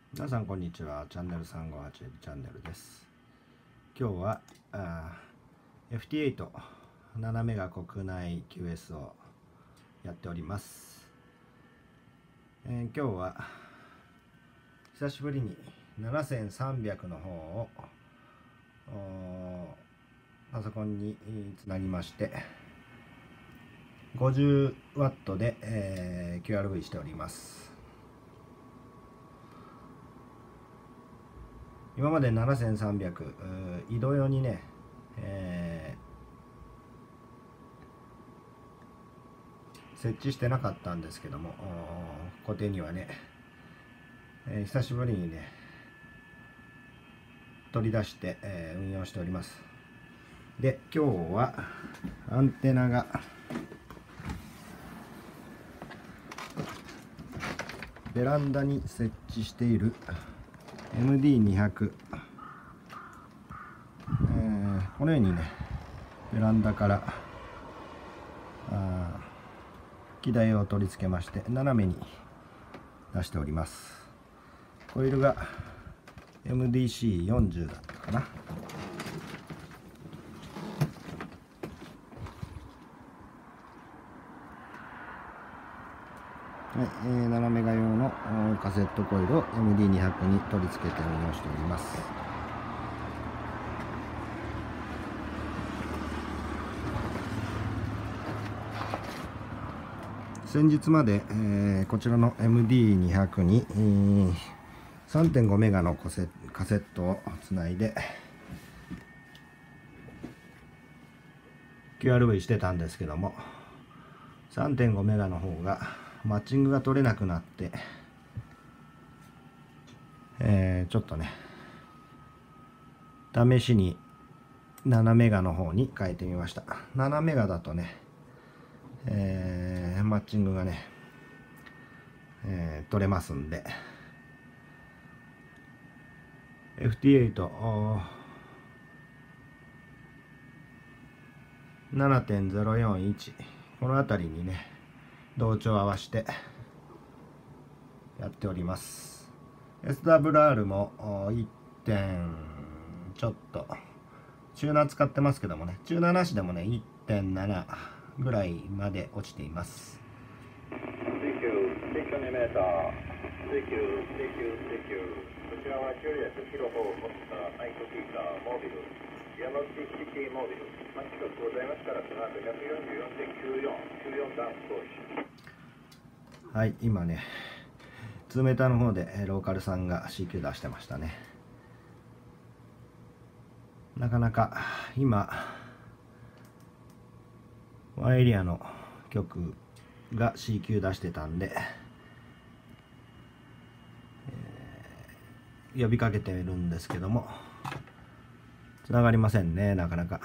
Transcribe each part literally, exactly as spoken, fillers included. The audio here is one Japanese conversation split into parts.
皆さんこんにちは。チャンネルさんごはちエルチャンネルです。今日はあ エフティーエイト ななメガ国内 キューエス をやっております。えー、今日は久しぶりにななせんさんびゃくの方をパソコンにつなぎましてごじゅうワットで、えー、キューアールブイ しております。今までななせんさんびゃく移動用にね、えー、設置してなかったんですけども、固定にはね、えー、久しぶりにね取り出して、えー、運用しております。で、今日はアンテナがベランダに設置している エムディーにひゃく、えー、このようにねベランダからあ機台を取り付けまして斜めに出しております。コイルが エムディーシーよんじゅう だったかな。はい、えー、ななメガ用のカセットコイルを エムディーにひゃく に取り付けて運用しております。先日まで、えー、こちらの エムディーにひゃく に、えー、さんてんごメガのカセットをつないで キューアールブイ してたんですけども、 さんてんごメガの方がマッチングが取れなくなって、えー、ちょっとね試しにななメガの方に変えてみました。ななメガだとね、えー、マッチングがね、えー、取れますんで エフティーエイト ななてんゼロよんいち この辺りにね同調を合わせてやっております。 エスダブリューアール もいってんちょっとチューナー使ってますけどもね、チューナーなしでもね いってんなな ぐらいまで落ちています。 水球、水球にメーター、水球、水球、水球。こちらはキュリアスキロフォーを持ったナイトキーカーモービル、山内シティモービル。まあ、近くございますから、その後 ひゃくよんじゅうよんてんきゅうよん、きゅうよん段少し。 はい、今ね、ツーメーターの方でローカルさんが シーキュー 出してましたね。なかなか今ワンエリアの局が シーキュー 出してたんで、えー、呼びかけてるんですけども繋がりませんね、なかなか。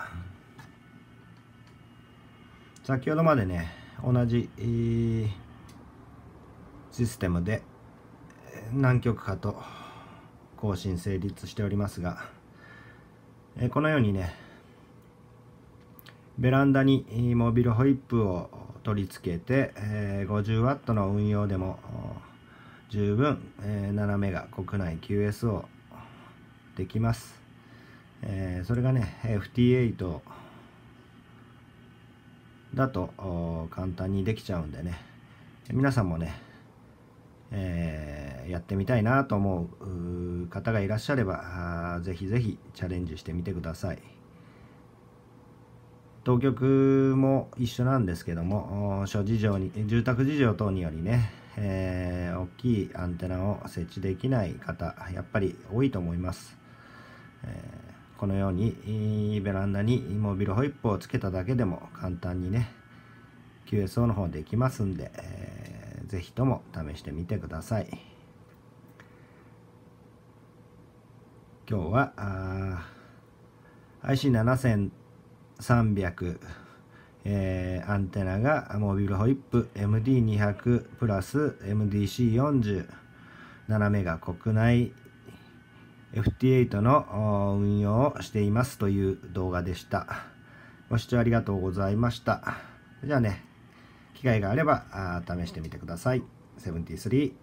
先ほどまでね同じ、えー、システムで何局かと更新成立しておりますが、えー、このようにねベランダにモビルホイップを取り付けて、えー、ごじゅうワットの運用でも十分、えー、ななメガ国内 キューエス をできます。えー、それがね エフティーエイト だと簡単にできちゃうんでね、皆さんもね、えー、やってみたいなと思う方がいらっしゃればぜひぜひチャレンジしてみてください。当局も一緒なんですけども、諸事情に住宅事情等によりね、えー、大きいアンテナを設置できない方やっぱり多いと思います。えー、このようにベランダにモビルホイップをつけただけでも簡単にね キューエスオー の方できますんで、えー、ぜひとも試してみてください。今日は アイシーななせんさんびゃく、えー、アンテナがモビルホイップ エムディーにひゃく プラス エムディーシーよんじゅう ななメガ国内 エフティーエイト の運用をしていますという動画でした。ご視聴ありがとうございました。じゃあね、機会があれば試してみてください。セブンティースリー